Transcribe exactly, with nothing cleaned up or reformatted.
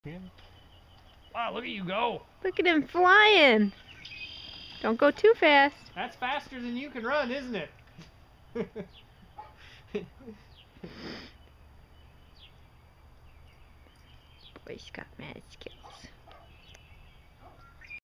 Wow, look at you go. Look at him flying. Don't go too fast. That's faster than you can run, isn't it? Boy's got mad skills.